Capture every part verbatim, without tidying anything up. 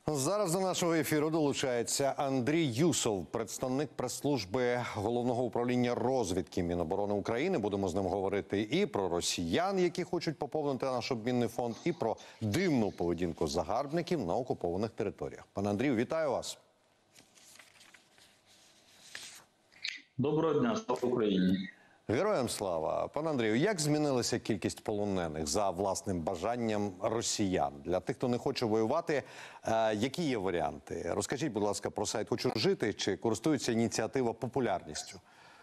Зараз до нашого ефіру долучається Андрій Юсов, представник прес-служби Головного управління розвідки Міноборони України. Будемо з ним говорити і про росіян, які хочуть поповнити наш обмінний фонд, і про дивну поведінку загарбників на окупованих територіях. Пане Андрію, вітаю вас. Доброго дня, слава Україні. Героям слава. Пане Андрію, як змінилася кількість полонених за власним бажанням росіян? Для тих, хто не хоче воювати, е, які є варіанти? Розкажіть, будь ласка, про сайт «Хочу жити», чи користується ініціатива популярністю?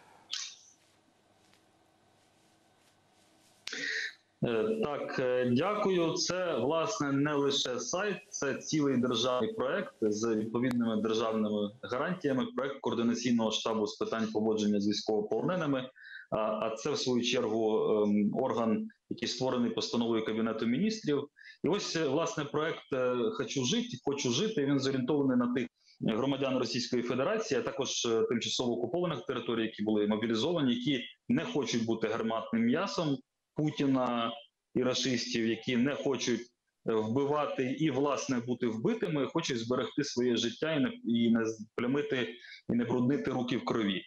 Так, дякую. Це, власне, не лише сайт, це цілий державний проект з відповідними державними гарантіями, проект Координаційного штабу з питань поводження з військовополоненими. А це, в свою чергу, орган, який створений постановою Кабінету міністрів. І ось, власне, проект «Хочу жити», «Хочу жити», він зорієнтований на тих громадян Російської Федерації, а також тимчасово окупованих територій, які були мобілізовані, які не хочуть бути гарматним м'ясом Путіна і рашистів, які не хочуть вбивати і, власне, бути вбитими, хочуть зберегти своє життя і не, і не плямити, і не бруднити руки в крові.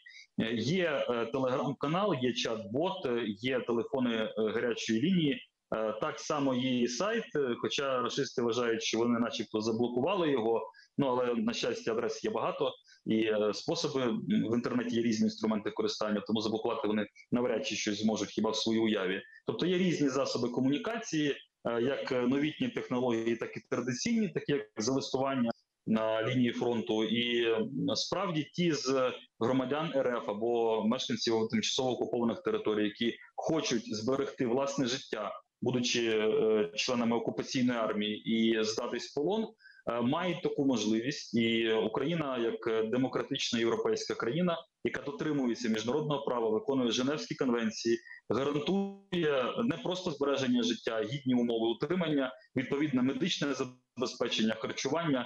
Є е, телеграм-канал, є чат-бот, є телефони е, гарячої лінії, е, так само є і сайт, е, хоча рашисти вважають, що вони начебто заблокували його, ну але, на щастя, адрес є багато, і е, способи в інтернеті є різні інструменти користання, тому заблокувати вони навряд чи щось зможуть хіба в своїй уяві. Тобто є різні засоби комунікації, е, як новітні технології, так і традиційні, такі як залистування на лінії фронту, і справді ті з громадян РФ або мешканців тимчасово окупованих територій, які хочуть зберегти власне життя, будучи е, членами окупаційної армії, і здатись в полон, е, мають таку можливість. І Україна, як демократична європейська країна, яка дотримується міжнародного права, виконує Женевські конвенції, гарантує не просто збереження життя, а гідні умови утримання, відповідне медичне забезпечення, харчування,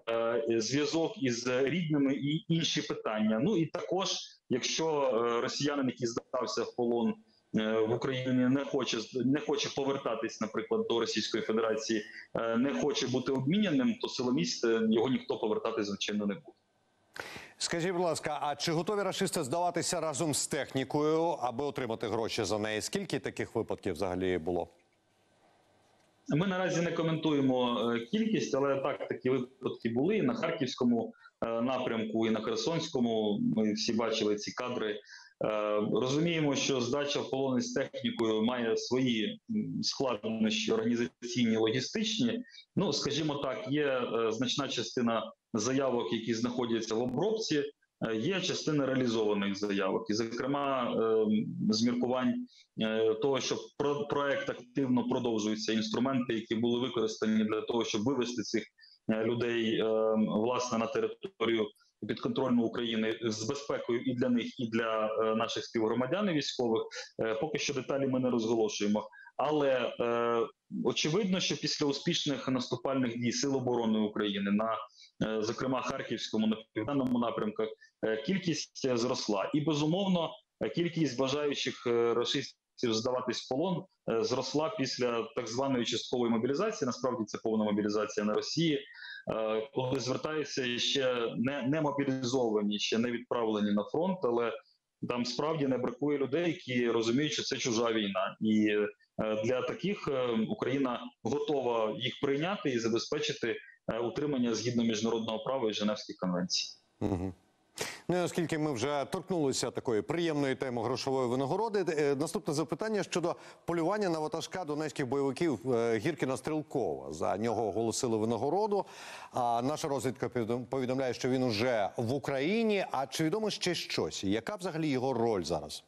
зв'язок із рідними і інші питання. Ну і також, якщо росіянин, який здався в полон в Україні, не хоче не хоче повертатись, наприклад, до Російської Федерації, не хоче бути обміняним, то силоміць його ніхто повертати, звичайно, не буде. Скажіть, будь ласка, а чи готові рашисти здаватися разом з технікою, аби отримати гроші за неї? Скільки таких випадків взагалі було? Ми наразі не коментуємо кількість, але так, такі випадки були і на Харківському напрямку, і на Херсонському. Ми всі бачили ці кадри. Розуміємо, що здача в полон з технікою має свої складнощі організаційні, логістичні. Ну, скажімо так, є значна частина заявок, які знаходяться в обробці, є частина реалізованих заявок. І, зокрема, з міркувань того, що проект активно продовжується, інструменти, які були використані для того, щоб вивести цих людей, власне, на територію підконтрольну України з безпекою і для них, і для наших співгромадян і військових, поки що деталі ми не розголошуємо. Але е, очевидно, що після успішних наступальних дій Сил оборони України на, е, зокрема, Харківському, на Південному напрямках, е, кількість зросла. І, безумовно, кількість бажаючих е, рашистів здаватись в полон е, зросла після так званої часткової мобілізації. Насправді це повна мобілізація на Росії, е, коли звертаються ще не, не мобілізовані, ще не відправлені на фронт, але там справді не бракує людей, які розуміють, що це чужа війна. І для таких Україна готова їх прийняти і забезпечити утримання згідно міжнародного права і Женевських конвенцій. Угу. Ну, оскільки ми вже торкнулися такої приємної теми грошової винагороди, наступне запитання щодо полювання на ватажка донецьких бойовиків Гіркіна-Стрелкова. За нього оголосили винагороду, а наша розвідка повідомляє, що він уже в Україні. А чи відомо ще щось? Яка взагалі його роль зараз?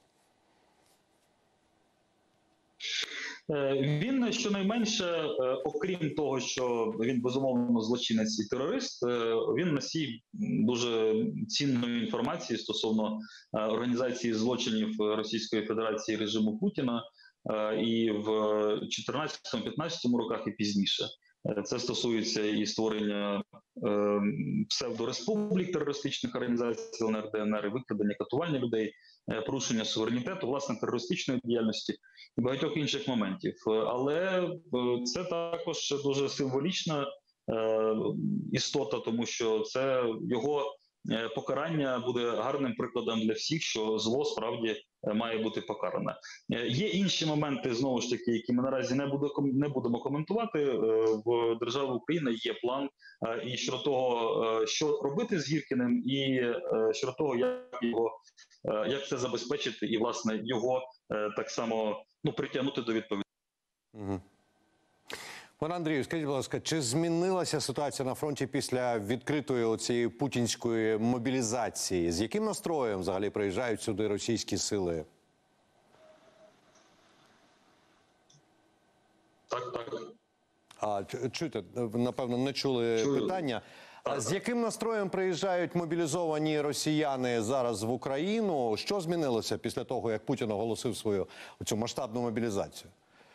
Він, щонайменше, окрім того, що він, безумовно, злочинець і терорист, він носій дуже цінної інформації стосовно організації злочинів Російської Федерації режиму Путіна і в чотирнадцятому-п'ятнадцятому роках і пізніше. Це стосується і створення е, псевдореспублік, терористичних організацій ЛНР, ДНР, викрадення, катування людей, е, порушення суверенітету, власне, терористичної діяльності і багатьох інших моментів. Але е, це також дуже символічна е, істота, тому що це його е, покарання буде гарним прикладом для всіх, що зло справді е, має бути покаране. Е, є інші моменти, знову ж таки, які ми наразі не, буде, не будемо коментувати. Е, в держави України є план е, і щодо того, е, що робити з Гіркіним, і е, щодо того, як його е, як це забезпечити, і власне його е, так само ну притягнути до відповідальності. Угу. Пане Андрію, скажіть, будь ласка, чи змінилася ситуація на фронті після відкритої цієї путінської мобілізації? З яким настроєм взагалі приїжджають сюди російські сили? Так, так. А, чуєте, напевно, не чули Чую. питання. А з яким настроєм приїжджають мобілізовані росіяни зараз в Україну? Що змінилося після того, як Путін оголосив свою цю масштабну мобілізацію?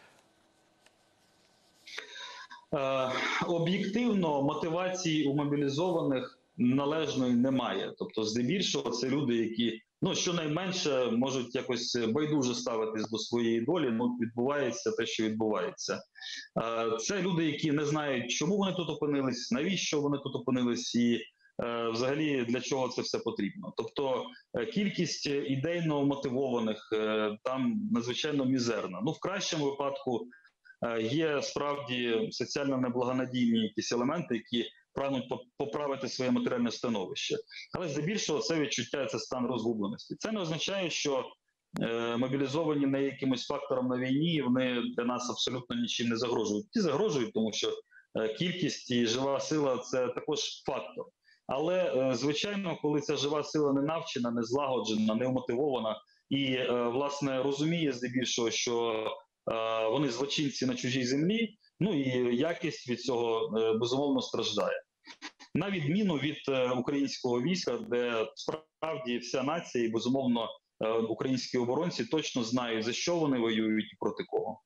Е, об'єктивно мотивації у мобілізованих належної немає. Тобто, здебільшого, це люди, які ну щонайменше можуть якось байдуже ставитись до своєї долі. Ну відбувається те, що відбувається. Е, це люди, які не знають, чому вони тут опинились, навіщо вони тут опинились, і е, взагалі для чого це все потрібно. Тобто е, кількість ідейно мотивованих е, там надзвичайно мізерна. Ну в кращому випадку. Є справді соціально неблагонадійні якісь елементи, які прагнуть поправити своє матеріальне становище. Але здебільшого це відчуття, це стан розгубленості. Це не означає, що е, мобілізовані не якимось фактором на війні, вони для нас абсолютно нічим не загрожують. Ті загрожують, тому що е, кількість і жива сила – це також фактор. Але, е, звичайно, коли ця жива сила не навчена, не злагоджена, не вмотивована і, е, власне, розуміє здебільшого, що вони злочинці на чужій землі, ну і якість від цього, безумовно, страждає. На відміну від українського війська, де справді вся нація і, безумовно, українські оборонці точно знають, за що вони воюють і проти кого.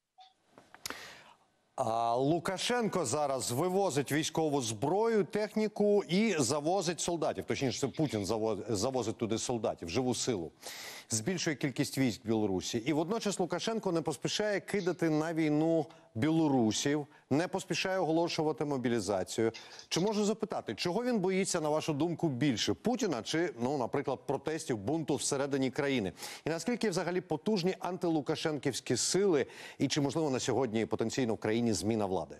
А Лукашенко зараз вивозить військову зброю, техніку і завозить солдатів. Точніше, це Путін завозить туди солдатів, живу силу. Збільшує кількість військ в Білорусі. І водночас Лукашенко не поспішає кидати на війну білорусів, не поспішає оголошувати мобілізацію. Чи можу запитати, чого він боїться, на вашу думку, більше? Путіна чи, ну, наприклад, протестів, бунту всередині країни? І наскільки взагалі потужні антилукашенківські сили? І чи, можливо, на сьогодні потенційно в країні зміна влади?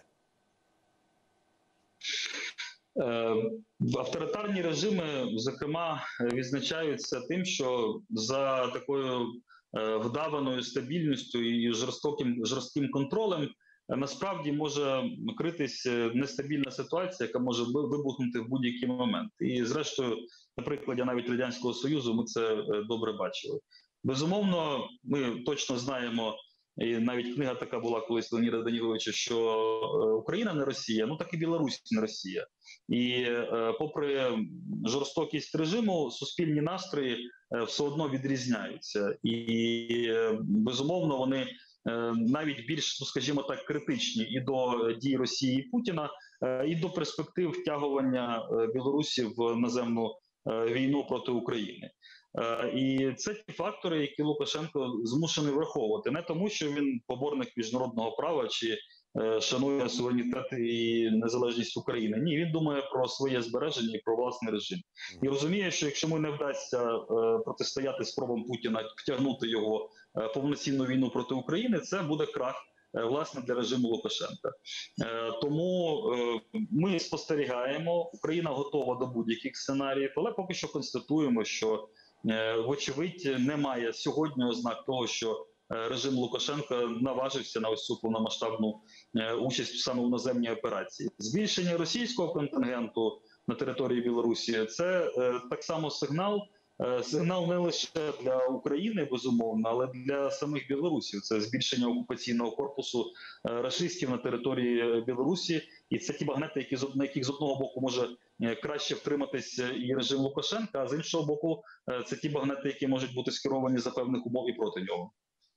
Авторитарні режими, зокрема, відзначаються тим, що за такою вдаваною стабільністю і жорстоким, жорстким контролем насправді може критись нестабільна ситуація, яка може вибухнути в будь-який момент. І зрештою, на прикладі навіть Радянського Союзу ми це добре бачили. Безумовно, ми точно знаємо, і навіть книга така була колись Леоніда Даніловича, що Україна не Росія, ну так і Білорусь не Росія. І е, попри жорстокість режиму, суспільні настрої е, все одно відрізняються. І, е, безумовно, вони е, навіть більш, ну, скажімо так, критичні і до дій Росії і Путіна, е, і до перспектив втягування е, Білорусі в наземну е, війну проти України. Е, і це ті фактори, які Лукашенко змушений враховувати. Не тому, що він поборник міжнародного права чи е, шанує суверенітет і незалежність України. Ні, він думає про своє збереження і про власний режим. І розуміє, що якщо йому не вдасться е, протистояти спробам Путіна, втягнути його е, повноцінну війну проти України, це буде крах, е, власне, для режиму Лукашенка. Е, тому е, ми спостерігаємо, Україна готова до будь-яких сценаріїв, але поки що констатуємо, що вочевидь, немає сьогодні ознак того, що режим Лукашенка наважився на ось цю повномасштабну участь саме в наземній операції. Збільшення російського контингенту на території Білорусі – це так само сигнал, сигнал не лише для України, безумовно, але для самих білорусів. Це збільшення окупаційного корпусу рашистів на території Білорусі. І це ті багнети, які, на яких з одного боку може краще втриматись і режим Лукашенка, а з іншого боку це ті багнети, які можуть бути скеровані за певних умов і проти нього.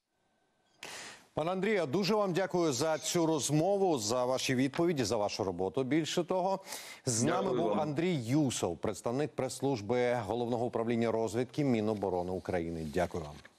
Пане Андрію, дуже вам дякую за цю розмову, за ваші відповіді, за вашу роботу. Більше того, з нами Дякую був вам. Андрій Юсов, представник прес-служби Головного управління розвідки Міноборони України. Дякую вам.